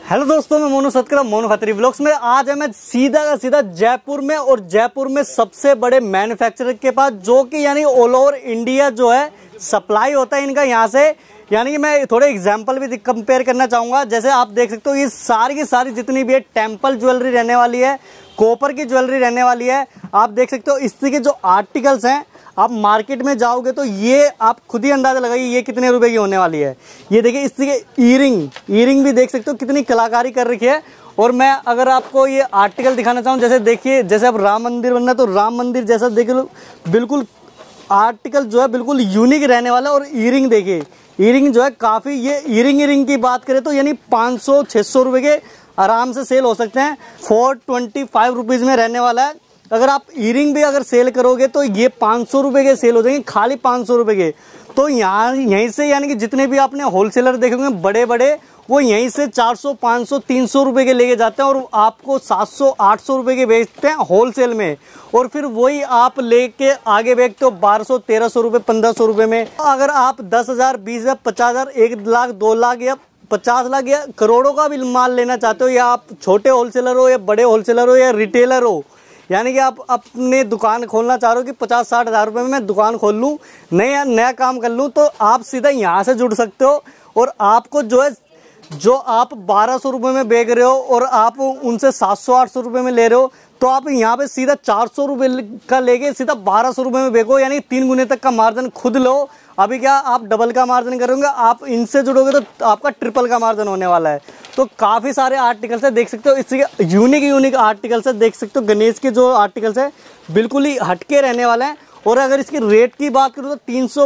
Hello दोस्तों, मैं Monu Satkara, Monu Khatri vlogs में। आज है मैं सीधा का सीधा जयपुर में, और जयपुर में सबसे बड़े मैन्युफैक्चरर के पास, जो कि यानी ऑल ओवर इंडिया जो है सप्लाई होता है इनका यहाँ से। यानी कि मैं थोड़े एग्जांपल भी कंपेयर करना चाहूंगा। जैसे आप देख सकते हो, ये सारी की सारी जितनी भी है टेम्पल ज्वेलरी रहने वाली है, कॉपर की ज्वेलरी रहने वाली है। आप देख सकते हो इस के जो आर्टिकल्स हैं, आप मार्केट में जाओगे तो ये आप खुद ही अंदाजा लगाइए ये कितने रुपए की होने वाली है। ये देखिए इस के ईयरिंग भी देख सकते हो कितनी कलाकारी कर रखी है। और मैं अगर आपको ये आर्टिकल दिखाना चाहूँ, जैसे देखिए, जैसे अब राम मंदिर बनना, तो राम मंदिर जैसा देखिए, बिल्कुल आर्टिकल जो है बिल्कुल यूनिक रहने वाला है। और ईयरिंग देखिए, ईयरिंग जो है काफी, ये ईयरिंग की बात करें तो यानी 500-600 रुपए के आराम से सेल हो सकते हैं। 425 रुपीज में रहने वाला है। अगर आप ईयरिंग भी अगर सेल करोगे तो ये 500 रुपए के सेल हो जाएंगे, खाली 500 रुपए के। तो यहीं से यानी कि जितने भी आपने होलसेलर देखे होंगे बड़े बड़े, वो यहीं से 400, 500, 300 रुपए के लेके जाते हैं और आपको 700, 800 रुपए के बेचते हैं होलसेल में। और फिर वही आप लेके आगे बेचते हो 1200, 1300 रुपए, 1500 रुपए में। अगर आप 10,000, 20,000, 50,000, 1 लाख, 2 लाख या 50 लाख या करोड़ों का भी माल लेना चाहते हो, या आप छोटे होलसेलर हो या बड़े होलसेलर हो या रिटेलर हो, यानी कि आप अपने दुकान खोलना चाह रहे हो कि 50-60 हज़ार रुपए में मैं दुकान खोल लूँ, नया काम कर लूँ, तो आप सीधा यहाँ से जुड़ सकते हो। और आपको जो आप 1200 रुपए में बेच रहे हो और आप उनसे 700-800 रुपए में ले रहे हो, तो आप यहाँ पे सीधा 400 रुपए का लेके सीधा 1200 रुपए में बेचो, यानी 3 गुने तक का मार्जिन खुद लो। अभी क्या आप डबल का मार्जिन करोगे, आप इनसे जुड़ोगे तो आपका ट्रिपल का मार्जिन होने वाला है। तो काफी सारे आर्टिकल्स है, देख सकते हो इसके यूनिक आर्टिकल्स है। देख सकते हो गणेश के जो आर्टिकल्स है बिल्कुल ही हटके रहने वाले हैं। और अगर इसके रेट की बात करूँ तो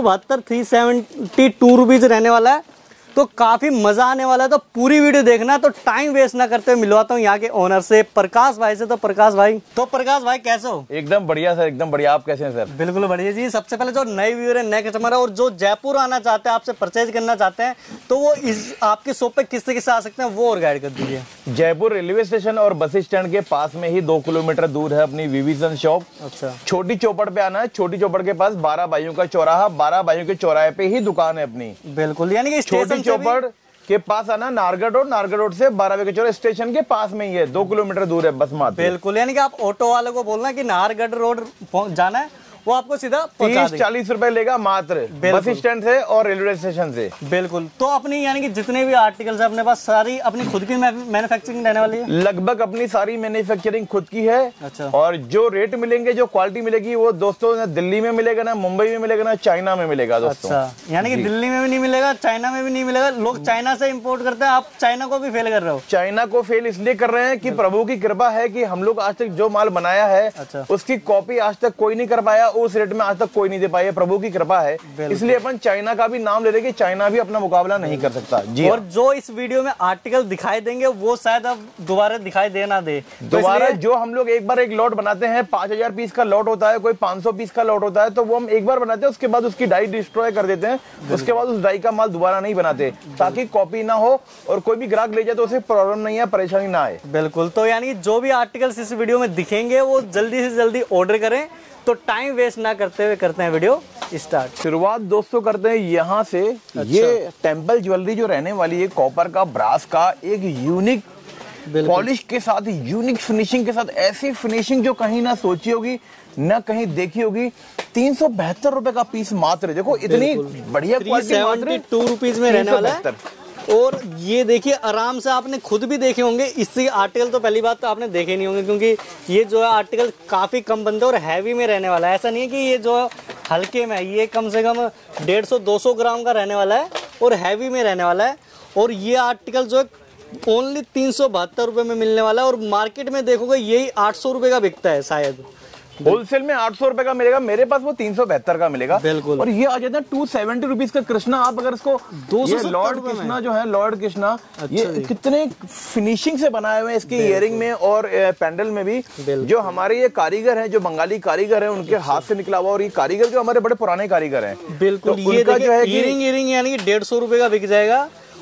372 रुपीज रहने वाला है। तो काफी मजा आने वाला है। तो पूरी वीडियो देखना। तो टाइम वेस्ट ना करते हुए मिलवाता हूँ यहाँ के ओनर से, प्रकाश भाई से। तो प्रकाश भाई कैसे हो? एकदम बढ़िया सर, एकदम बढ़िया। आप कैसे हैं सर? बिल्कुल बढ़िया जी। सबसे पहले जो नए व्यूअर है, नए कस्टमर है, और जो जयपुर आना चाहते हैं, आपसे परचेज करना चाहते हैं, तो वो इस आपके शॉप पे किससे आ सकते हैं, वो और गाइड कर दीजिए। जयपुर रेलवे स्टेशन और बस स्टैंड के पास में ही 2 किलोमीटर दूर है अपनी विविजन शॉप। अच्छा। छोटी चौपड़ पे आना है। छोटी चौपड़ के पास 12 भाइयों का चौराहा, 12 भाइयों के चौराहे पे ही दुकान है अपनी। बिल्कुल, यानी कि छोटी चौपड़ के पास आना, नारगढ़ रोड से 12 के चौराहे स्टेशन के पास में ही है, 2 किलोमीटर दूर है बस मात्र। बिल्कुल, यानी कि आप ऑटो वाले को बोलना कि नारगढ़ रोड जाना है, वो आपको सीधा 30-40 रुपए लेगा मात्र बस स्टैंड से और रेलवे स्टेशन से। बिल्कुल। तो अपनी यानी कि जितने भी आर्टिकल्स है अपने पास, सारी अपनी खुद की मैन्युफैक्चरिंग रहने वाली है। लगभग अपनी सारी मैन्युफैक्चरिंग खुद की है। अच्छा। और जो रेट मिलेंगे, जो क्वालिटी मिलेगी, वो दोस्तों ना दिल्ली में मिलेगा, ना मुंबई में मिलेगा, ना चाइना में मिलेगा दोस्तों। अच्छा, यानी कि दिल्ली में भी नहीं मिलेगा, चाइना में भी नहीं मिलेगा। लोग चाइना से इम्पोर्ट करते हैं, आप चाइना को भी फेल कर रहे हो। चाइना को फेल इसलिए कर रहे हैं कि प्रभु की कृपा है कि हम लोग आज तक जो माल बनाया है, अच्छा, उसकी कॉपी आज तक कोई नहीं कर पाया, उस रेट में आज तक कोई नहीं दे पाया। प्रभु की कृपा है, इसलिए अपन चाइना का भी नाम ले रहे कि चाइना भी अपना मुकाबला नहीं कर सकता जी। और जो इस वीडियो में आर्टिकल दिखाई देंगे वो शायद अब दोबारा दिखाई दे ना दे। दोबारा जो हम लोग एक बार एक लॉट बनाते हैं, 5000 पीस का लॉट होता है, कोई 500 पीस का लॉट होता है, तो वो हम एक बार बनाते हैं, उसके बाद उसकी डाई डिस्ट्रॉय कर देते हैं। उसके बाद उस डाई का माल दोबारा नहीं बनाते, ताकि कॉपी ना हो और कोई भी ग्राहक ले जाए तो उसे प्रॉब्लम नहीं है, परेशानी ना आए। बिल्कुल। तो यानी जो भी आर्टिकल्स इस वीडियो में दिखेंगे वो जल्दी से जल्दी ऑर्डर करें। तो टाइम वेस्ट ना करते हुए करते हैं वीडियो स्टार्ट। शुरुआत दोस्तों करते हैं यहाँ से। अच्छा। ये टेम्पल ज्वेलरी जो रहने वाली है, कॉपर का, ब्रास का, एक यूनिक पॉलिश के साथ, यूनिक फिनिशिंग के साथ, ऐसी फिनिशिंग जो कहीं ना सोची होगी ना कहीं देखी होगी। 372 रुपए का पीस मात्र। देखो इतनी बढ़िया क्वालिटी, मात्र 372 रुपीज में रहने वाला है। और ये देखिए, आराम से आपने खुद भी देखे होंगे इससे आर्टिकल, तो पहली बात तो आपने देखे नहीं होंगे, क्योंकि ये जो है आर्टिकल काफी कम बनते हैं और हैवी में रहने वाला है। ऐसा नहीं है कि ये जो हल्के में, ये कम से कम 150-200 ग्राम का रहने वाला है और हैवी में रहने वाला है। और ये आर्टिकल जो है ओनली 372 रुपए में मिलने वाला है। और मार्केट में देखोगे यही 800 रुपए का बिकता है शायद। होलसेल में 800 रुपए का मिलेगा, मेरे पास वो 372 का मिलेगा। बिल्कुल। और ये आ जाता है 270 रुपीज का कृष्णा। आप अगर इसको, ये लॉर्ड कृष्णा जो है, लॉर्ड कृष्णा, अच्छा, ये कितने फिनिशिंग से बनाए हुए हैं इसके इयरिंग में और पैंडल में भी। जो हमारे ये कारीगर हैं, जो बंगाली कारीगर हैं, उनके हाथ से निकला हुआ। और ये कारीगर जो हमारे बड़े पुराने कारीगर हैं। बिल्कुल। ये जो है इयरिंग यानी कि 150 रुपए का बिक जाएगा।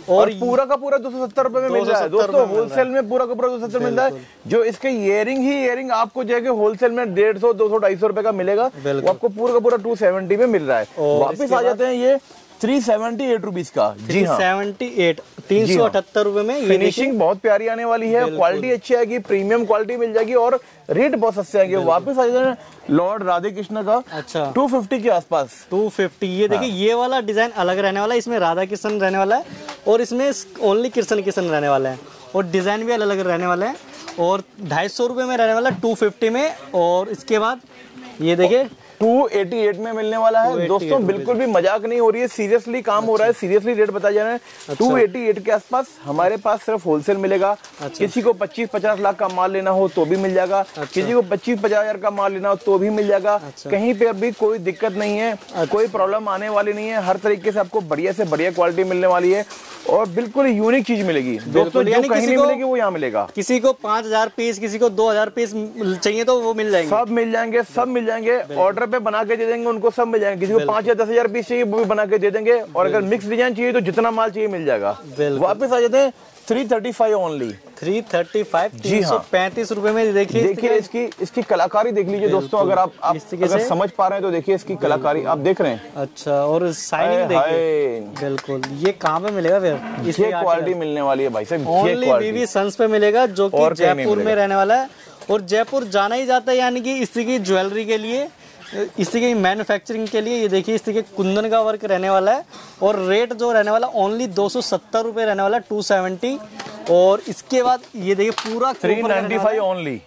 और पूरा का पूरा 270 रुपए में मिल रहा है दोस्तों। होलसेल में पूरा का पूरा 270 मिल रहा है। जो इसके इयरिंग आपको जो है होलसेल में 150, 200, 250 रुपए का मिलेगा, वो आपको पूरा का पूरा 270 में मिल रहा है। वापिस आ जाते हैं ये 378 रुपीज का। जी हाँ 378, 378 रुपए में। फिनिशिंग बहुत प्यारी आने वाली है, क्वालिटी अच्छी आएगी, प्रीमियम क्वालिटी मिल जाएगी और रेट बहुत सस्ते आएंगे। वापस आ जाते हैं लॉर्ड राधे कृष्ण का। अच्छा 250 के आसपास। 250। ये देखिए ये वाला डिजाइन अलग रहने वाला है, इसमें राधा कृष्ण रहने वाला है और इसमें ओनली कृष्ण रहने वाला है और डिजाइन भी अलग अलग रहने वाला है और 250 रुपए में रहने वाला है 250 में। और इसके बाद ये देखिए 288 में मिलने वाला है दोस्तों। बिल्कुल भी मजाक नहीं हो रही है, सीरियसली काम हो रहा है, सीरियसली रेट बताया जा रहा है। 288 के आसपास हमारे पास सिर्फ होलसेल मिलेगा। किसी को 25-50 लाख का माल लेना हो तो भी मिल जाएगा, किसी को 25-50 हजार का माल लेना हो तो भी मिल जाएगा। कहीं पे अभी कोई दिक्कत नहीं है, कोई प्रॉब्लम आने वाली नहीं है। हर तरीके से आपको बढ़िया से बढ़िया क्वालिटी मिलने वाली है और बिल्कुल यूनिक चीज मिलेगी दोस्तों, जो कहीं नहीं मिलेगी वो यहाँ मिलेगा। किसी को 5000 पीस, किसी को 2000 पीस चाहिए तो वो मिल जाएंगे, सब मिल जाएंगे, सब मिल जाएंगे। ऑर्डर पे बना के दे देंगे उनको, सब मिल जाएंगे। किसी को 5 या 10 हजार पीस चाहिए वो भी बना के दे देंगे और अगर मिक्स डिजाइन चाहिए तो जितना माल चाहिए मिल जाएगा। वापस आ जाते हैं 335 ओनली। 335, 335 रुपए में। देखिए इसकी कलाकारी देख लीजिए दोस्तों। अगर आप अगर समझ पा रहे हैं तो देखिए इसकी कलाकारी आप देख रहे हैं। अच्छा और शाइनिंग देखिए। बिल्कुल ये कहाँ पे मिलेगा फिर? ये क्वालिटी मिलने वाली है भाई साहब, ओनली वीवी सन्स पे मिलेगा जो कि जयपुर में रहने वाला है। और जयपुर जाना ही जाता है यानी कि इसी की ज्वेलरी के लिए, इसी की मैन्युफैक्चरिंग के लिए। ये देखिए इसी के कुंदन का वर्क रहने वाला है और रेट जो रहने वाला ओनली 270 रुपए रहने वाला, 270। और इसके बाद ये देखिए पूरा 395 ओनली,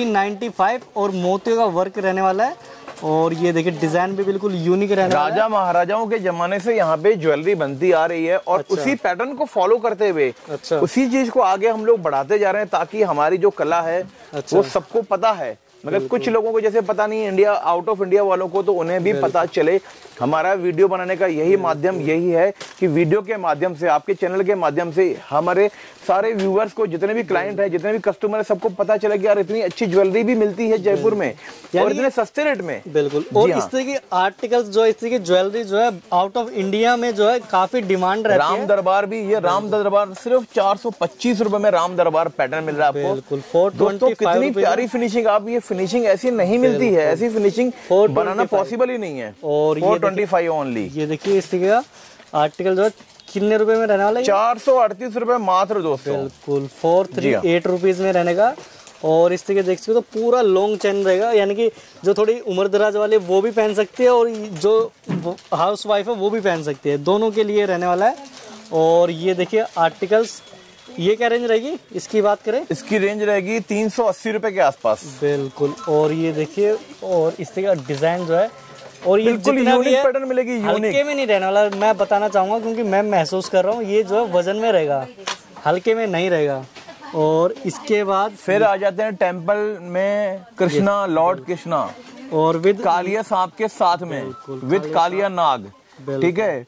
395 और मोतियों का वर्क रहने वाला है। और ये देखिए डिजाइन भी बिल्कुल यूनिक रहने वाला है। राजा महाराजाओं के जमाने से यहाँ पे ज्वेलरी बनती आ रही है और उसी पैटर्न को फॉलो करते हुए उसी चीज को आगे हम लोग बढ़ाते जा रहे हैं ताकि हमारी जो कला है वो सबको पता है। मगर कुछ लोगों को जैसे पता नहीं, इंडिया आउट ऑफ इंडिया वालों को तो उन्हें भी पता चले। हमारा वीडियो बनाने का यही माध्यम यही है कि वीडियो के माध्यम से, आपके चैनल के माध्यम से हमारे सारे व्यूअर्स को, जितने भी क्लाइंट है, जितने भी कस्टमर है, सबको पता चले कि यार इतनी अच्छी ज्वेलरी भी मिलती है जयपुर में और इतने सस्ते रेट में। बिल्कुल। और इस तरह की आर्टिकल्स जो इस तरह की ज्वेलरी जो है आउट ऑफ इंडिया में जो है काफी डिमांड रहती है। राम दरबार भी, ये राम दरबार सिर्फ 425 रुपए में राम दरबार पैटर्न मिल रहा है आपको। बिल्कुल। दोस्तों कितनी प्यारी फिनिशिंग, आप ये फिनिशिंग ऐसी नहीं मिलती है, ऐसी फिनिशिंग बनाना पॉसिबल ही नहीं है। और 425 ओनली। ये देखिए इस तरह का आर्टिकल जो है कितने रुपए में रहने वाला है? 438 रुपए मात्र दोस्तों। बिल्कुल 438 रुपीज में रहने का। और इस तरीके देख सकते हो तो पूरा लॉन्ग चेन रहेगा, यानी कि जो थोड़ी उम्र दराज वाले वो भी पहन सकते हैं और जो हाउस वाइफ है वो भी पहन सकती है, दोनों के लिए रहने वाला है। और ये देखिए आर्टिकल्स, ये क्या रेंज रहेगी इसकी बात करें? इसकी रेंज रहेगी 380 रुपए के आसपास। बिल्कुल। और ये देखिए और इस तरह का डिजाइन जो है और ये जितना भी है पैटर्न मिलेगी, हल्के में नहीं रहने वाला। मैं बताना चाहूंगा क्योंकि मैं महसूस कर रहा हूँ ये जो है वजन में रहेगा, हल्के में नहीं रहेगा। और इसके बाद फिर आ जाते हैं टेम्पल में कृष्णा, लॉर्ड कृष्णा और विद कालिया सांप के साथ में, विद कालिया नाग। ठीक है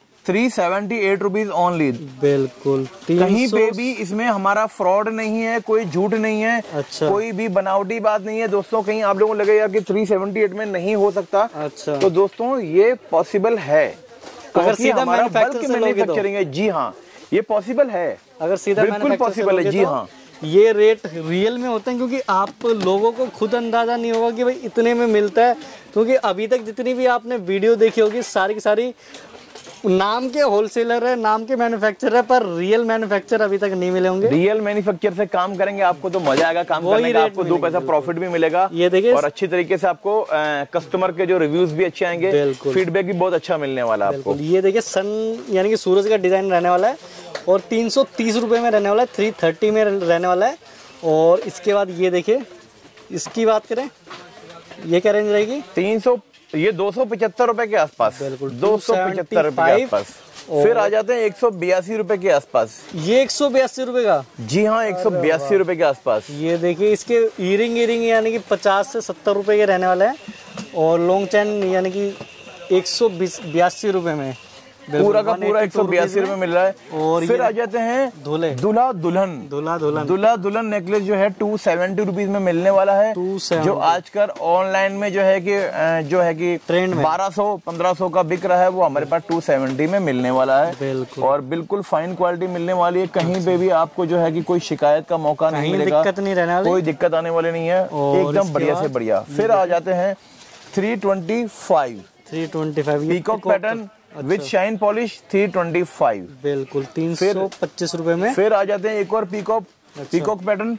378 रुपीज ओनली। बिल्कुल। कहीं पे भी इसमें हमारा फ्रॉड नहीं है, कोई झूठ नहीं है। अच्छा। कोई भी बनावटी बात नहीं है दोस्तों। कहीं आप लोगों को लगे यार कि 378 में नहीं हो सकता। अच्छा। तो दोस्तों ये पॉसिबल है अगर सीधा हमारा बल्क मैन्युफैक्चरिंग है। जी हाँ ये पॉसिबल है, अगर सीधा बिल्कुल पॉसिबल है। जी हाँ ये रेट रियल में होते हैं क्योंकि आप लोगों को खुद अंदाजा नहीं होगा कि भाई इतने में मिलता है, क्योंकि अभी तक जितनी भी आपने वीडियो देखी होगी सारी की सारी नाम के होलसेलर है, नाम के मैन्युफैक्चरर है, पर रियल मैन्युफैक्चरर अभी तक नहीं मिले होंगे। रियल मैन्युफैक्चर से काम करेंगे आपको तो मजा आएगा काम करने का, आपको 2 पैसा प्रॉफिट भी मिलेगा। ये देखिए और अच्छी तरीके से आपको कस्टमर के जो रिव्यूज भी अच्छे आएंगे, फीडबैक भी बहुत अच्छा मिलने वाला है आपको। ये देखिए सन यानी कि सूरज का डिजाइन रहने वाला है और 330 रुपए में रहने वाला है, 330 में रहने वाला है। और इसके बाद ये देखिए इसकी बात करें, ये क्या रेंज रहेगी? 300, ये 275 रुपए के आसपास। बिल्कुल 275 रुपए के आसपास। फिर आ जाते हैं 182 रुपए के आसपास। ये 182 रुपए का? जी हाँ 182 रुपए के आसपास। ये देखिए इसके ईयरिंग यानी कि 50 से 70 रुपए के रहने वाला है और लॉन्ग चैन यानी कि 182 रुपए में। पूरा का पूरा 182 रुपए मिल रहा है। और फिर आ जाते हैं दूल्हा दुल्हन नेकलेस जो है 270 रुपीज में मिलने वाला है, जो आजकल ऑनलाइन में जो है कि ट्रेंड में 1200-1500 का बिक रहा है, वो हमारे पास 270 में मिलने वाला है। और बिल्कुल फाइन क्वालिटी मिलने वाली है, कहीं पे भी आपको जो है कि कोई शिकायत का मौका नहीं मिलेगा, दिक्कत नहीं रहने वाली, कोई दिक्कत आने वाली नहीं है, एकदम बढ़िया से बढ़िया। फिर आ जाते हैं 325 peacock pattern with shine polish 325 बिल्कुल 325 रुपए में। फिर आ जाते हैं एक और पीकॉक पैटर्न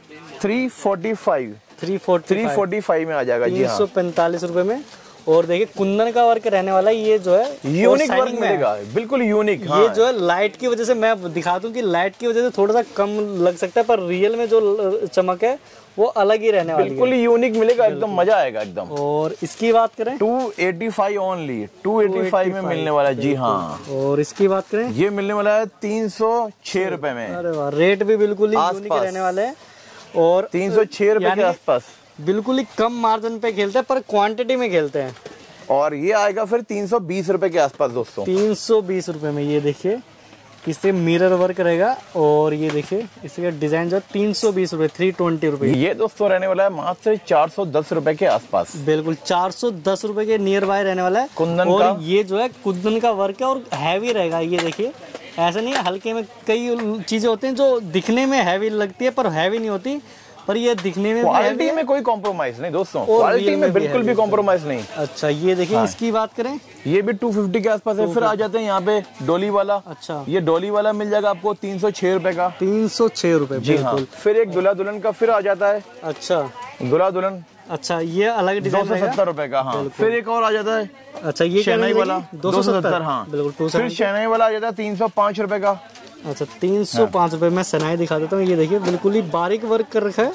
345 में आ जाएगा जी हाँ, 345 रुपए में। और देखिए कुंदन का वर्क रहने वाला है, ये जो है यूनिक वर्क मिलेगा, बिल्कुल यूनिक। हाँ। ये जो है लाइट की वजह से, मैं दिखा दूं कि लाइट की वजह से थोड़ा सा कम लग सकता है, पर रियल में जो चमक है वो अलग ही रहने वाली है, बिल्कुल यूनिक मिलेगा, एकदम मजा आएगा एकदम। और इसकी बात करें 285 ओनली 285 में मिलने वाला है जी हाँ। और इसकी बात करें ये मिलने वाला है 306 रुपए में। अरे वाह, रेट भी बिल्कुल ही यूनिक रहने वाले हैं। और 306 रुपए के आसपास, बिल्कुल ही कम मार्जिन पे खेलते हैं, पर क्वांटिटी में खेलते हैं। और ये आएगा फिर 320 रुपए के आसपास दोस्तों, 320 रुपए में। ये देखिए इससे मिरर वर्क रहेगा, और ये देखिए इसका डिजाइन जो 320 रुपए 320 रुपए। ये दोस्तों रहने वाला है मात्र 410 रुपए के आसपास, बिल्कुल 410 रुपए के नियर बाय रहने वाला है कुंदन और का। ये जो है कुंदन का वर्क है और हैवी रहेगा। ये देखिए ऐसा नहीं है, हल्के में कई चीजें होती हैं जो दिखने में हैवी लगती है पर हैवी नहीं होती, पर ये दिखने में क्वालिटी में कोई कॉम्प्रोमाइज नहीं दोस्तों, क्वालिटी में बिल्कुल भी कॉम्प्रोमाइज नहीं। अच्छा ये देखिए हाँ। इसकी बात करें ये भी 250 के आसपास है। फिर आ जाते हैं यहाँ पे डोली वाला। अच्छा ये डोली वाला मिल जाएगा आपको 306 रुपए का, 306 रुपए बिल्कुल। फिर एक दूल्हा दुल्हन का फिर आ जाता है। अच्छा दूल्हा दुल्हन, अच्छा ये अलग डिजाइन 270 रुपए का। हाँ। फिर एक और आ जाता है अच्छा ये शहनाई वाला 270। हाँ बिल्कुल। फिर शहनाई वाला आ जाता है 305 रुपए का। अच्छा 305 रुपए में शहनाई दिखा देता हूँ। ये देखिए बिल्कुल ही बारीक वर्क कर रखा है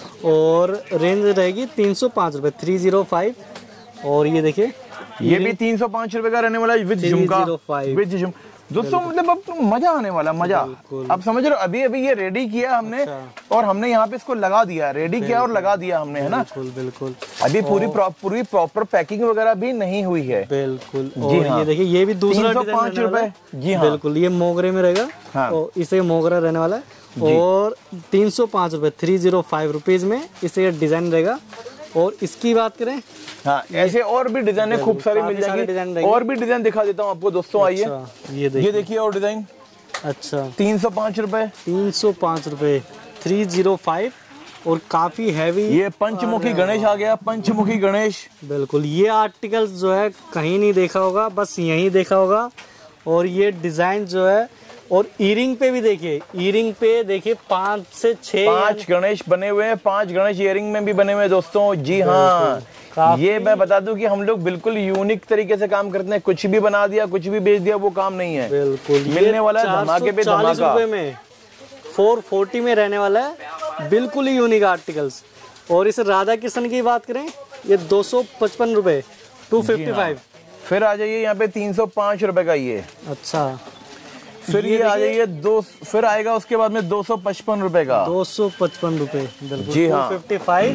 और रेंज रहेगी 305 रुपए 305। और ये देखिए ये भी 305 रुपए का रहने वाला है विद झुमका, विद झुमका दोस्तों। मतलब अब मजा आने वाला, मजा आप समझ रहे हो। अभी अभी ये रेडी किया हमने और हमने यहाँ पे इसको लगा दिया, रेडी किया और लगा दिया हमने, है ना। बिल्कुल अभी पूरी प्रॉपर पैकिंग वगैरह भी नहीं हुई है। बिल्कुल जी हाँ। ये देखिए ये भी दूसरा 305 रुपए जी हाँ बिल्कुल। ये मोगरे में रहेगा और इसे मोगरा रहने वाला है और 305 रुपए 305 रुपीज में इसे डिजाइन रहेगा। और इसकी बात करें हाँ, ऐसे और भी डिजाइन खूब सारी मिल जाएंगी। और भी डिजाइन दिखा देता हूँ आपको दोस्तों। आइए ये देखिए और डिजाइन। अच्छा 305 रुपए 305 रुपए 305 और काफी हैवी। ये पंचमुखी गणेश आ गया, पंचमुखी गणेश। बिल्कुल ये आर्टिकल जो है कहीं नहीं देखा होगा, बस यहीं देखा होगा। और ये डिजाइन जो है और ईयरिंग पे भी देखिए, ईयरिंग पे देखिए 5 से 6 गणेश बने हुए हैं, 5 गणेश ईयरिंग में भी बने हुए हैं दोस्तों जी हाँ। ये मैं बता दूं कि हम लोग बिल्कुल यूनिक तरीके से काम करते हैं, कुछ भी बना दिया कुछ भी बेच दिया वो काम नहीं है। बिल्कुल मिलने वाला है धमाके पे धमाका में 440 में रहने वाला है, बिल्कुल ही यूनिक आर्टिकल्स। और इस राधा कृष्ण की बात करें ये 255 रुपए 255। फिर आ जाइए यहाँ पे 305 रुपए का ये। अच्छा फिर ये आ जाइए फिर आएगा उसके बाद में 255 रुपए का, 255 रुपए जी हाँ 255।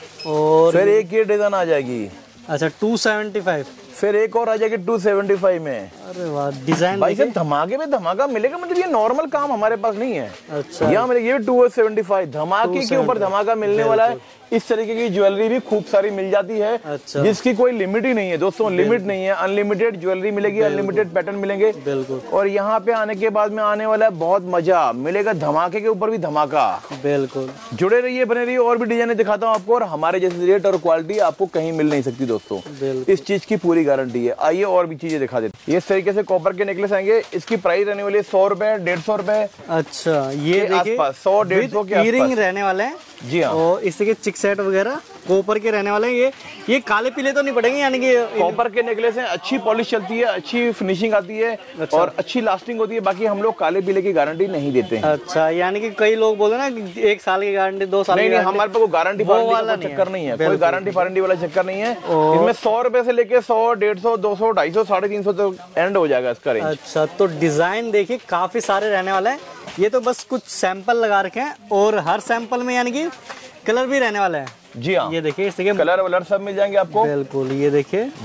और फिर एक ये डिजाइन आ जाएगी। अच्छा 275। फिर एक और आ जाएगी 275 में। अरे वाह डिजाइन भाई साहब धमाके में धमाका मिलेगा, मतलब ये नॉर्मल काम हमारे पास नहीं है। अच्छा यहाँ मिलेगी ये 275 धमाके के ऊपर धमाका मिलने वाला है। इस तरीके की ज्वेलरी भी खूब सारी मिल जाती है। अच्छा। जिसकी कोई लिमिट ही नहीं है दोस्तों, लिमिट नहीं है, अनलिमिटेड ज्वेलरी मिलेगी, अनलिमिटेड पैटर्न मिलेंगे। बिल्कुल। और यहाँ पे आने के बाद में आने वाला है बहुत मजा मिलेगा, धमाके के ऊपर भी धमाका। बिल्कुल जुड़े रहिए, बने रहिए, और भी डिजाइन दिखाता हूँ आपको। और हमारे जैसे रेट और क्वालिटी आपको कहीं मिल नहीं सकती दोस्तों, इस चीज की पूरी गारंटी है। आइए और भी चीजें दिखा देते हैं। इस तरीके से कॉपर के नेकलेस आएंगे, इसकी प्राइस रहने वाली है 100 रुपए 150 रुपए। अच्छा ये आसपास 100-150 के ईयरिंग रहने वाले हैं जी हाँ। और इसी के चिक सेट वगैरह कॉपर के रहने वाले हैं। ये काले पीले तो नहीं पड़ेंगे, यानी कि कॉपर के नेकलेस हैं, अच्छी पॉलिश चलती है, अच्छी फिनिशिंग आती है। अच्छा। और अच्छी लास्टिंग होती है। बाकी हम लोग काले पीले की गारंटी नहीं देते हैं। अच्छा यानी कि कई लोग बोलते हैं ना 1 साल की गारंटी 2 साल की नहीं, हमारे पास कोई गारंटी वाला चक्कर नहीं है, कोई गारंटी वारंटी वाला चक्कर नहीं है। इसमें 100 रुपए से लेके 100 150 200 250 350 तक एंड हो जाएगा इसका रेंज। अच्छा तो डिजाइन देखिए काफी सारे रहने वाले हैं। ये तो बस कुछ सैंपल लगा रखे हैं और हर सैंपल में यानी कि कलर भी रहने वाला है। जी हाँ। ये देखिए इसके कलर वलर सब मिल जाएंगे आपको। बिल्कुल ये देखिए जी हाँ।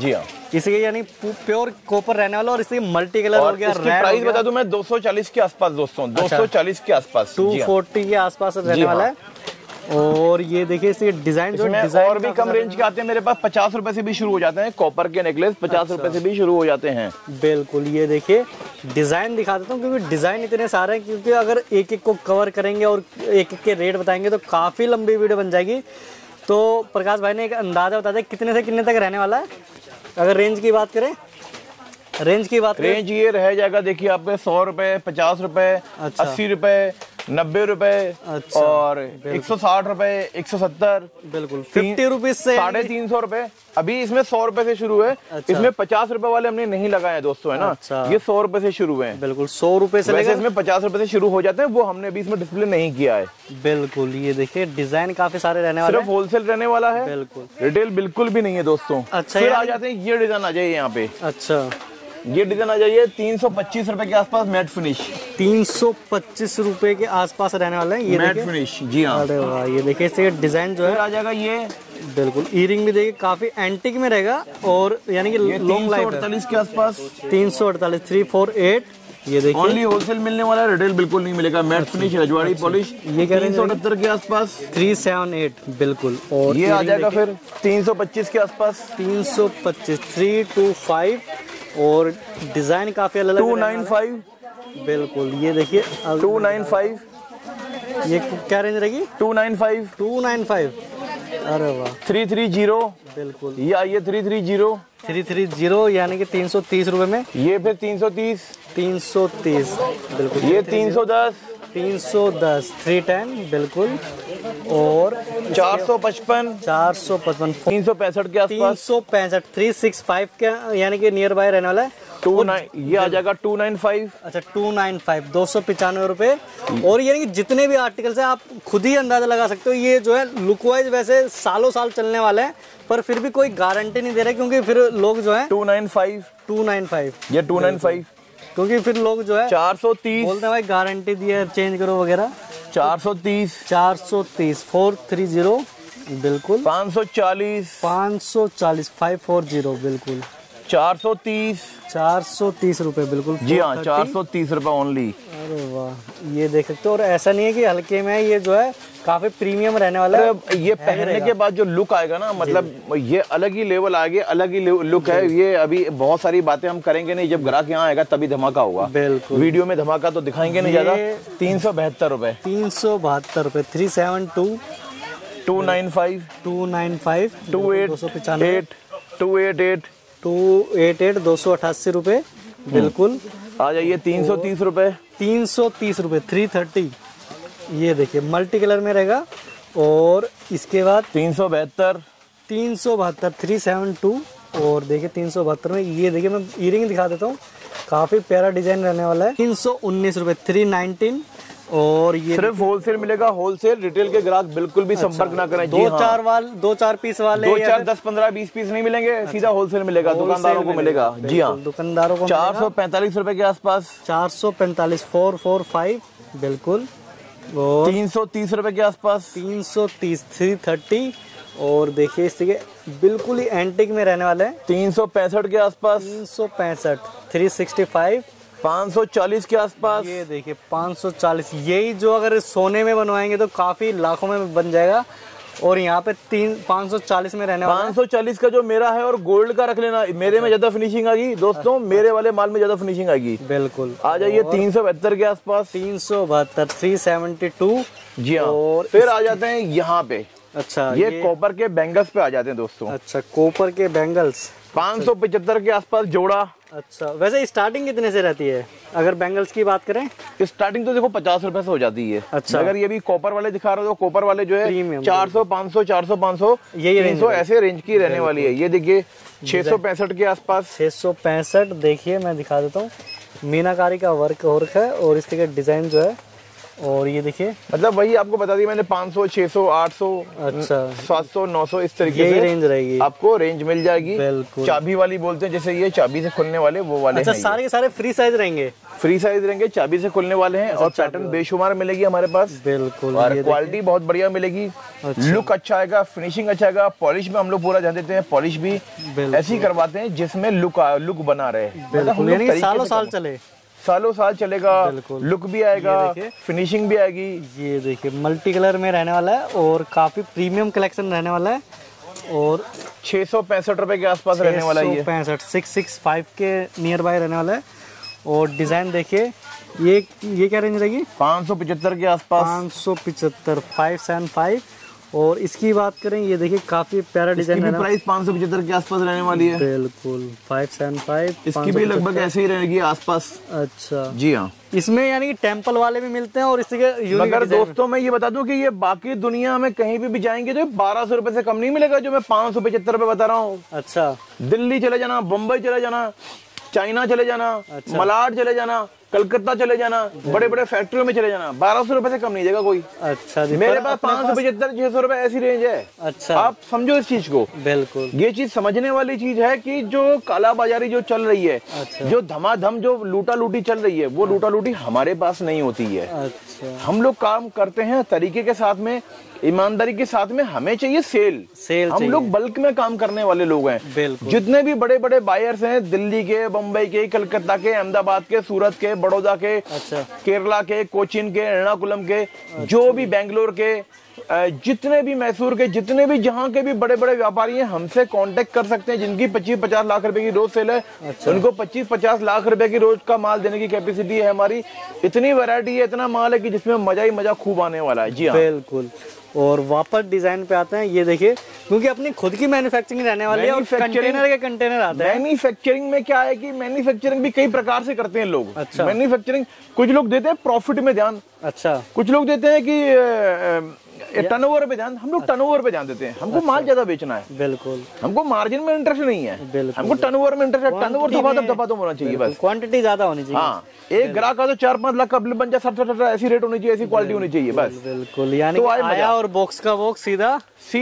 इसके यानी प्योर कॉपर रहने वाला और इसके मल्टी कलर हो गया। इसकी प्राइस बता दूं मैं 240 के आसपास दोस्तों, 240 के आसपास, 240 के आसपास रहने वाला है। और ये देखिए इसके डिजाइन जो डिजाइन और भी कम रेंज के आते हैं मेरे पास, 50 रुपए से भी शुरू हो जाते हैं। कॉपर के नेकलेस 50 रुपए से भी शुरू हो जाते हैं। बिल्कुल, ये देखिए डिजाइन दिखा देता हूँ क्योंकि डिजाइन इतने सारे हैं, क्योंकि अगर एक एक को कवर करेंगे और एक एक के रेट बताएंगे तो काफी लंबी वीडियो बन जाएगी। तो प्रकाश भाई ने एक अंदाजा बता दिया कितने से कितने तक रहने वाला है। अगर रेंज की बात करें, रेंज ये रह जाएगा देखिए आप 100 रुपए, 50 रुपए, 80 रुपए, 90 रुपए, और 160 रुपए, 170, बिल्कुल 50 रुपीज से 350 रुपए। अभी इसमें 100 रुपए से शुरू है। इसमें 50 रुपए वाले हमने नहीं लगाए दोस्तों, है ना। ये 100 रुपए से शुरू है। बिल्कुल 100 रुपए से वैसे इसमें 50 रुपए से शुरू हो जाते हैं, वो हमने अभी इसमें डिस्प्ले नहीं किया है। बिल्कुल, ये देखिए डिजाइन काफी सारे रहने वाले हैं। सिर्फ होलसेल रहने वाला है, बिल्कुल रिटेल बिल्कुल भी नहीं है दोस्तों। अच्छा, फिर आ जाते हैं ये डिजाइन आ जाइए यहाँ पे। अच्छा, ये डिजाइन आ जाइए 325 रुपए के आसपास, मैट फिनिश 325 रुपए के आसपास रहने वाला है ये मैट फिनिश। जी हाँ, अरे वाह, ये देखिए इसके डिजाइन जो है आ जाएगा ये। बिल्कुल ईयरिंग भी देखिए काफी एंटीक में रहेगा और यानी कि लॉन्ग लाइफ 348 के आसपास, 348 348। ये देखिए ओनली होलसेल मिलने वाला है, रिटेल बिल्कुल नहीं मिलेगा। मैट फिनिश रजवाड़ी पॉलिश ये 378 के आसपास, 378 बिल्कुल। और ये आ जाएगा फिर 325 के आसपास, 325 325। और डिजाइन काफी अलग 295 बिल्कुल। ये देखिए 295, ये क्या रेंज रहेगी? 295 295। अरे वाह, 330 बिल्कुल। ये आइए 330 यानी कि 330 रुपए में। ये फिर 330 बिल्कुल। ये 310 310 बिल्कुल। और 455 365 के आसपास, 365 365 के यानी कि नियर बाय रहने वाला है। ये आ जाएगा 295। अच्छा 295 295 रुपए। और यानी कि जितने भी आर्टिकल्स हैं आप खुद ही अंदाजा लगा सकते हो। ये जो है लुक वाइज वैसे सालों साल चलने वाले हैं, पर फिर भी कोई गारंटी नहीं दे रहे, क्योंकि फिर लोग जो है 295 ये 295, क्योंकि फिर लोग जो है 430 बोलते हैं भाई गारंटी दी है चेंज करो वगैरह। 430 430 बिल्कुल। 540 540 बिल्कुल। 430 रुपए बिल्कुल। जी हाँ, 430 रुपए ओनली। अरे वाह, ये देख सकते हो। और ऐसा नहीं है कि हल्के में, ये जो है काफी प्रीमियम रहने वाला है। ये पहनने के बाद जो लुक आएगा ना, मतलब ये अलग ही लेवल आएगा, अलग ही लुक है ये। अभी बहुत सारी बातें हम करेंगे नहीं, जब ग्राहक यहाँ आएगा तभी धमाका होगा। बिल्कुल, वीडियो में धमाका तो दिखाएंगे नहीं ज्यादा। 372 रुपए, 372 रुपए। 372 295 295 288 288 288 रुपए बिल्कुल। आ जाइए 330 रुपए, 330 रुपए 330। ये देखिए मल्टी कलर में रहेगा। और इसके बाद 372 372 और देखिए 372 में ये देखिए मैं ईयरिंग दिखा देता हूँ, काफी प्यारा डिजाइन रहने वाला है। 319 रुपए 319। और ये सिर्फ होलसेल मिलेगा, होलसेल। रिटेल के ग्राहक बिल्कुल भी संपर्क ना करें। 2-4 पीस वाले 2-4 10-15 20 पीस नहीं मिलेंगे, सीधा होलसेल मिलेगा, दुकानदारों को मिलेगा। जी हाँ, दुकानदारों को 445 रुपए के आसपास, 445 445 बिल्कुल। और 330 रुपए के आसपास, 330 330। और देखिए इसके बिल्कुल ही एंटिक में रहने वाले हैं। 365 के आसपास, 365 365 540 के आसपास। ये देखिए 540। यही जो अगर सोने में बनवाएंगे तो काफी लाखों में बन जाएगा। और यहाँ पे 540 में रहने वाला 540 का जो मेरा है, और गोल्ड का रख लेना। मेरे में ज्यादा फिनिशिंग आएगी दोस्तों, मेरे वाले माल में ज्यादा फिनिशिंग आएगी। बिल्कुल। आ जाइए 372 के आसपास, 372 372। जी हाँ। और फिर आ जाते हैं यहाँ पे। अच्छा, ये कॉपर के बैंगल्स पे आ जाते हैं दोस्तों। अच्छा, कॉपर के बैंगल्स 575 के आसपास जोड़ा। अच्छा, वैसे स्टार्टिंग कितने से रहती है अगर बैंगल्स की बात करें? स्टार्टिंग तो देखो 50 रुपए से हो जाती है। अच्छा, अगर ये भी कॉपर वाले दिखा रहे हो तो कॉपर वाले जो है 400 500 400 500 यही 300 ऐसे रेंज की रहने वाली है। ये देखिए 665 के आसपास, 665। देखिए मैं दिखा देता हूँ, मीनाकारी का वर्क हो रखा है और इसके डिजाइन जो है और ये देखिए मतलब वही आपको बता दी मैंने 500, 600, 800, अच्छा 700, 900 इस तरीके ये से रेंज रहेगी, आपको रेंज मिल जाएगी। बिल्कुल। चाबी वाली बोलते हैं, जैसे ये चाबी से खुलने वाले वो वाले अच्छा हैं। सारे के सारे फ्री साइज रहेंगे, फ्री साइज रहेंगे, चाबी से खुलने वाले हैं। और पैटर्न बेशुमार मिलेगी हमारे पास, बिल्कुल। और क्वालिटी बहुत बढ़िया मिलेगी। लुक अच्छा आएगा, फिनिशिंग अच्छा आएगा। पॉलिश में हम लोग पूरा ध्यान देते हैं, पॉलिश भी ऐसे ही करवाते हैं जिसमें लुक बना रहे, बिल्कुल, यानी कि सालों साल चले, सालों साल चलेगा, लुक भी आएगा, फिनिशिंग भी आएगी। ये देखिए मल्टी कलर में रहने वाला है और काफी प्रीमियम कलेक्शन रहने वाला है। और 665 रुपए के आसपास रहने वाला है ये, 665 के नियर बाय रहने वाला है। और डिजाइन देखिए, ये क्या रेंज रहेगी? 575 के आसपास, 575, 575। और इसकी बात करें, ये देखिए काफी प्यारा डिजाइन है, प्राइस 575 के आसपास रहने वाली है, बिल्कुल 575। इसकी भी लगभग ऐसे ही रहेगी आसपास। अच्छा जी हाँ, इसमें यानी कि टेम्पल वाले भी मिलते हैं और इसी के मगर दोस्तों मैं ये बता दूं कि ये बाकी दुनिया में कहीं भी जाएंगे तो 1200 रुपए से कम नहीं मिलेगा, जो मैं 575 रुपए बता रहा हूँ। अच्छा, दिल्ली चले जाना, बम्बई चले जाना, चाइना चले जाना, अच्छा। मलाड चले जाना, कलकत्ता चले जाना, बड़े बड़े फैक्ट्रियों में चले जाना, 1200 रुपए से कम नहीं देगा कोई। अच्छा जी, मेरे पास 575, 600 रुपए ऐसी रेंज है। अच्छा, आप समझो इस चीज को, बिल्कुल। ये चीज समझने वाली चीज है कि जो काला बाजारी जो चल रही है, अच्छा। जो धमाधम जो लूटा लूटी चल रही है, वो लूटा लूटी हमारे पास नहीं होती है। अच्छा, हम लोग काम करते हैं तरीके के साथ में, ईमानदारी के साथ में। हमें चाहिए सेल हम लोग बल्क में काम करने वाले लोग हैं। बिल्कुल। जितने भी बड़े बड़े बायर्स हैं, दिल्ली के, बम्बई के, कलकत्ता के, अहमदाबाद के, सूरत के, बड़ौदा के, अच्छा, केरला के, कोचिन के, एर्नाकुलम के, जो भी बेंगलोर के, जितने भी मैसूर के, जितने भी जहाँ के भी बड़े बड़े व्यापारी हैं, हमसे कांटेक्ट कर सकते हैं। जिनकी 25-50 लाख रुपए की रोज सेल है, अच्छा। उनको 25-50 लाख रुपए की रोज का माल देने की कैपेसिटी है हमारी। इतनी वैरायटी है, इतना माल है कि जिसमें मजा ही मजा खूब आने वाला है। जी हाँ, बिल्कुल। और वापस डिजाइन पे आते हैं, ये देखिए, क्योंकि अपनी खुद की मैन्युफैक्चरिंग रहने वाली है और कंटेनर के कंटेनर आते हैं। मैन्युफैक्चरिंग में क्या है कि मैन्युफैक्चरिंग भी कई प्रकार से करते हैं लोग। अच्छा। मैन्युफैक्चरिंग कुछ लोग देते हैं प्रॉफिट में ध्यान, अच्छा, कुछ लोग देते हैं कि टर्नओवर पे ध्यान। हम लोग टर्नओवर पे ध्यान देते हैं, हमको माल ज्यादा बेचना है, बिल्कुल। हमको मार्जिन में इंटरेस्ट नहीं है, हमको टर्नओवर में इंटरेस्ट है। टर्नओवर दबा होना चाहिए बस, क्वांटिटी ज्यादा होनी चाहिए। हाँ, एक ग्राहक का तो 4-5 लाख का बिल बन जाए, 60-70 ऐसी रेट होनी चाहिए, ऐसी क्वालिटी होनी चाहिए बस। बिल्कुल, यानी तो कि आया और बॉक्स का बॉक्स सीधा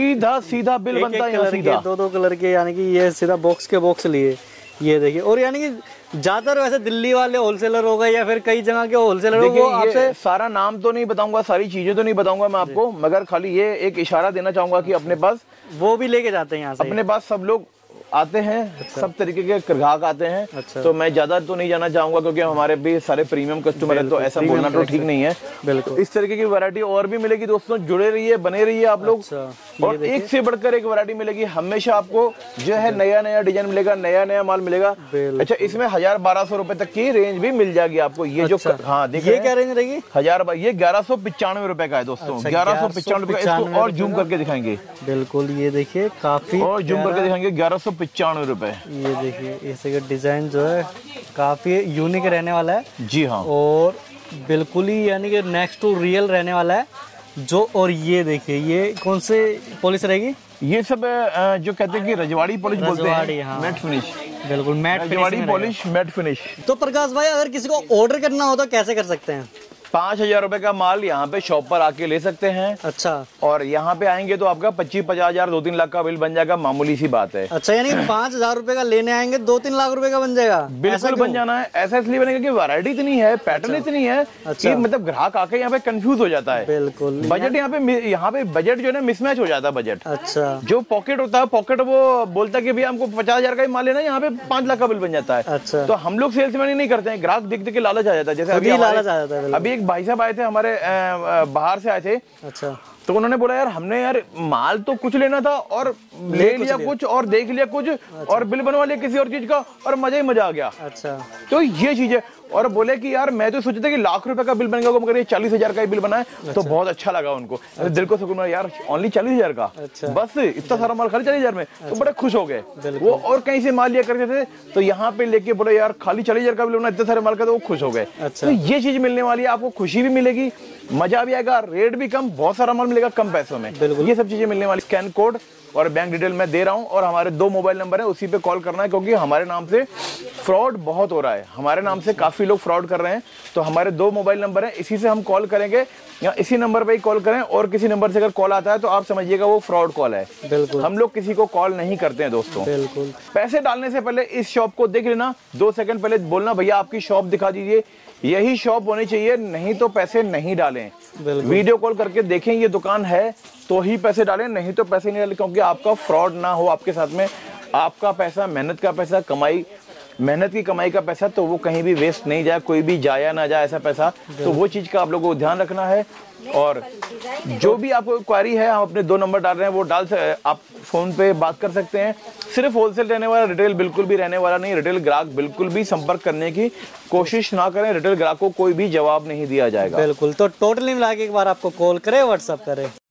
सीधा बिल बनता है, सीधा 2-2 कलर के, यानी कि ये सीधा बॉक्स के बॉक्स लिए। ये देखिए, और यानी कि ज्यादातर वैसे दिल्ली वाले होलसेलर हो गए या फिर कई जगह के होलसेलर हो, वो आपसे सारा नाम तो नहीं बताऊंगा, सारी चीजें तो नहीं बताऊंगा मैं आपको, मगर खाली ये एक इशारा देना चाहूंगा कि अपने पास वो भी लेके जाते हैं यहाँ से, अपने पास सब लोग आते हैं। अच्छा। सब तरीके के ग्राहक आते हैं। अच्छा। तो मैं ज्यादा तो नहीं जाना चाहूंगा क्योंकि हमारे भी सारे प्रीमियम कस्टमर है, तो ऐसा बोलना तो ठीक नहीं है। बिल्कुल, इस तरीके की वैरायटी और भी मिलेगी दोस्तों, जुड़े रहिए, बने रहिए आप लोग। अच्छा। और एक से बढ़कर एक वैरायटी मिलेगी हमेशा आपको, जो है नया नया डिजाइन मिलेगा, नया नया माल मिलेगा। अच्छा, इसमें 1000-1200 रुपए तक की रेंज भी मिल जाएगी आपको। ये जो हाँ देखिए, ये क्या रेंज रहेगी? 1000, ये 1195 रुपए का है दोस्तों। 1195 रुपए का। इसको और जूम करके दिखाएंगे। बिल्कुल, ये देखिए काफी और जूम करके दिखाएंगे, 1195 रुपए। ये देखिए, इसका डिजाइन जो है काफी यूनिक रहने वाला है। जी हाँ, और बिल्कुल ही यानी कि नेक्स्ट टू रियल रहने वाला है जो। और ये देखिए, ये कौन से पॉलिश रहेगी? ये सब जो कहते हैं कि रजवाड़ी पॉलिश बोलते हैं, हाँ। Matte finish. बिल्कुल, मैट रजवाड़ी पॉलिश, मैट फिनिश। तो प्रकाश भाई, अगर किसी को ऑर्डर करना हो तो कैसे कर सकते हैं? 5000 रुपए का माल यहाँ पे शॉप पर आके ले सकते हैं। अच्छा, और यहाँ पे आएंगे तो आपका 25-50 हजार 2-3 लाख का बिल बन जाएगा, मामूली सी बात है। अच्छा, यानी 5000 रुपए का लेने आएंगे 2-3 लाख रुपए का बन जाएगा? बिल्कुल बन जाना है। ऐसा इसलिए बनेगा कि वैरायटी इतनी है, पैटर्न इतनी है कि मतलब ग्राहक आके यहाँ पे कंफ्यूज हो जाता है। बिल्कुल, बजट यहाँ पे बजट जो है ना मिसमैच हो जाता है बजट। अच्छा, जो पॉकेट होता है, पॉकेट वो बोलता है कि भैया हमको 50,000 का ही माल लेना है, यहाँ पे 5 लाख का बिल बन जाता है। अच्छा, तो हम लोग सेल्समैन नहीं करते हैं, ग्राहक देख देख के लालच आ जाता है। जैसे अभी एक भाई साहब आए थे हमारे, बाहर से आए थे। अच्छा, तो उन्होंने बोला यार हमने यार माल तो कुछ लेना था और ले लिया कुछ और देख लिया कुछ। अच्छा। और बिल बनवा लिया किसी और चीज का और मजा ही मजा आ गया। अच्छा, तो ये चीज है। और बोले कि यार मैं तो सोचा था कि लाख रुपए का बिल बनेगा, मगर ये 40,000 का ही बिल बना है। अच्छा। तो बहुत अच्छा लगा उनको। अच्छा। दिल को सुकून, यार ओनली 40,000 का। अच्छा। बस इतना सारा माल खाली 40,000 में। अच्छा। तो बड़े खुश हो गए वो। और कहीं से माल लिया करते थे तो यहाँ पे लेके बोले यार खाली 40,000 का बिल बना, इतने सारे माल का, तो वो खुश हो गए। अच्छा। तो ये चीज मिलने वाली है आपको, खुशी भी मिलेगी, मजा भी आएगा, रेट भी कम, बहुत सारा माल मिलेगा कम पैसों में। ये सब चीजें मिलने वाली। स्कैन कोड और बैंक डिटेल मैं दे रहा हूं और हमारे 2 मोबाइल नंबर है, उसी पे कॉल करना है क्योंकि हमारे नाम से फ्रॉड बहुत हो रहा है, हमारे नाम से काफी लोग फ्रॉड कर रहे हैं। तो हमारे 2 मोबाइल नंबर हैं, इसी से हम कॉल करेंगे या इसी नंबर पे ही कॉल करें, और किसी नंबर से अगर कॉल आता है तो आप समझिएगा वो फ्रॉड कॉल है। बिल्कुल, हम लोग किसी को कॉल नहीं करते हैं दोस्तों। बिल्कुल। पैसे डालने से पहले इस शॉप को देख लेना, 2 सेकंड पहले बोलना भैया आपकी शॉप दिखा दीजिए, यही शॉप होनी चाहिए, नहीं तो पैसे नहीं डालें। वीडियो कॉल करके देखें ये दुकान है तो ही पैसे डालें, नहीं तो पैसे नहीं डालें, क्योंकि आपका फ्रॉड ना हो आपके साथ में। आपका पैसा, मेहनत का पैसा, कमाई, मेहनत की कमाई का पैसा, तो वो कहीं भी वेस्ट नहीं जाए, कोई भी जाया ना जाए ऐसा पैसा। तो वो चीज का आप लोगों को ध्यान रखना है। और जो भी आपको क्वारी है, हम अपने 2 नंबर डाल रहे हैं, वो आप फोन पे बात कर सकते हैं। सिर्फ होलसेल रहने वाला, रिटेल बिल्कुल भी रहने वाला नहीं। रिटेल ग्राहक बिल्कुल भी संपर्क करने की कोशिश ना करें, रिटेल ग्राहक को कोई भी जवाब नहीं दिया जाएगा। बिल्कुल। तो टोटली मिला के एक बार आपको कॉल करे, व्हाट्सअप करे।